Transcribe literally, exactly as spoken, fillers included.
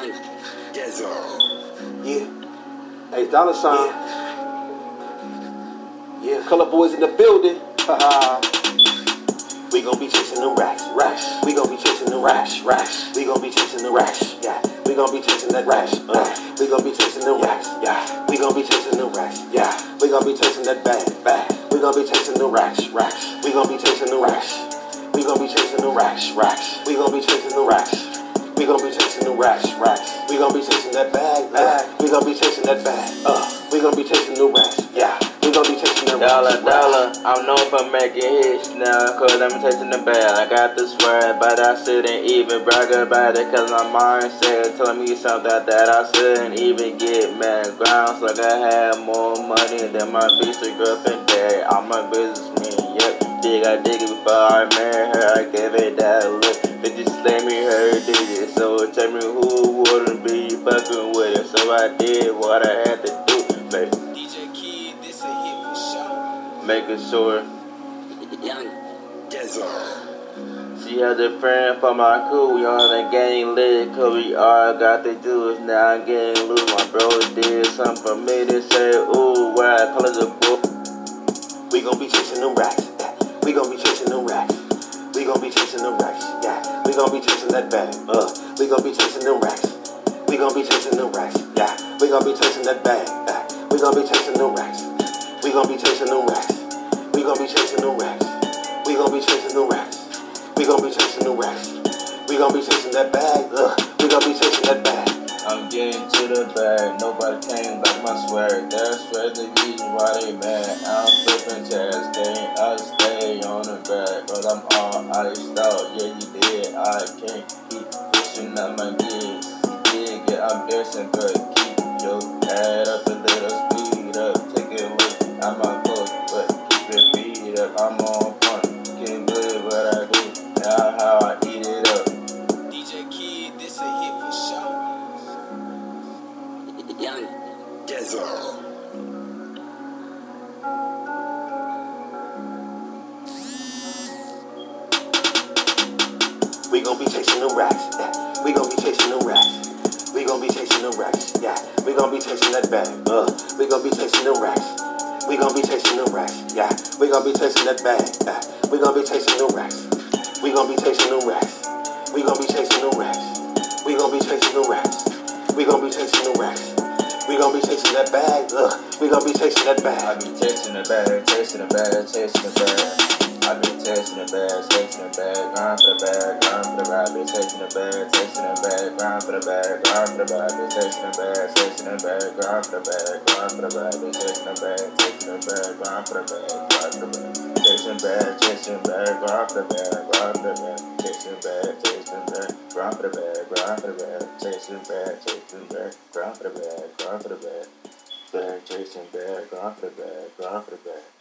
Young Dezo. Yeah. Hey, dollar sign. Yeah. Yeah. Color boys in the building. Haha. We gon' be chasing the racks, racks. We gon' be chasing the racks, racks. We gon' be chasing the racks, yeah. We gon' be chasing that racks, uh. We gon' be chasing the racks, yeah. We gon' be chasing the racks, yeah. We gon' be chasing that bag, bag. We gon' be chasing the racks, racks. We gon' be chasing the racks. We gon' be chasing the racks, racks. We gon' be chasing the racks. We gon' be chasing the racks, racks. We gon' be chasing that bag, bag. We gon' be chasing that bag, uh. We gon' be chasing the racks, yeah. We gon' be chasing the dollar, racks, dollar. I'm known for making hits now, cause I'm chasing the bag. I got this word, but I shouldn't even brag about it, cause my mindset telling me something that I shouldn't even get mad. Grounds like I had more money than my basic girlfriend day. I'm a businessman, yep. Dig, I dig it before I married her, I gave it that look. They just let me her digit, so tell me who wouldn't be fucking with it. So I did what I had to do, baby. D J Kid, this a hit for sure. Making sure Young Dezo. she has a friend for my crew. We on the gang lit, cause we all got the juice. Now I'm getting loose. My bro did something for me to say, ooh, why I call it a book. We gon' be chasing them racks, yeah. We gon' be chasing them racks. We gon' be chasing them racks, yeah. We gon' be chasing that bag, uh. We gon' be chasing them racks. We gon' be chasing them racks, yeah. We gon' be chasing that bag, yeah. We gon' be chasing them racks. We gon' be chasing them racks. We gon' be chasing them racks. We gon' be chasing them racks. We gon' be chasing them racks. We gon' be chasing that bag, uh. We gon' be chasing that bag. I'm getting to the bag, nobody came back my swag. That's where the reason why they mad. I'm flipping chest, they ain't I stay on the bag. But I'm all iced out, yeah you did. I can't keep pushing out my gigs. You did get I'm dancing, but keep your head up a little speed up. Take it with I'm on coach, but keep it beat up. I'm on point, can't believe what I do. Now how I eat it up. D J Kid, this a hit for sure. Young Dezo. We gon' be chasing them racks, yeah. We gon' be chasing them racks. We gon' be chasing them racks, yeah. We gon' be chasing that bag, uh. We gon' be chasing them racks. We gon' be chasing them racks, yeah. We gon' be chasing that bag, yeah. We gon' be chasing them racks. We gon' be chasing them racks. We gon' be chasing them racks. We gon' be chasing them racks. We gon' be chasing them racks. We gon' be chasing that bag, uh. We gon' be chasing that bag. I be chasing the bag, chasing the bag, chasing the bag. I be chasing the bag, chasing the bag, grind for the bag, grind for the bag. I be chasing the bag, chasing the bag, grind for the bag, grind for the bag. I be chasing the bag, chasing the bag, grind for the bag, grind for the bag. I be chasing the bag, chasing the bag, grind for the bag, grind for the bag. Chasing bag, chasing bag, grind for the bag, grind for the bag. Chasing bag, chasing bag, grind for the bag, grind for the bag. Chasing bag, chasing bag, grind for the bag, grind for the bag. Bag, chasing bag, grind for the bag, grind for the bag.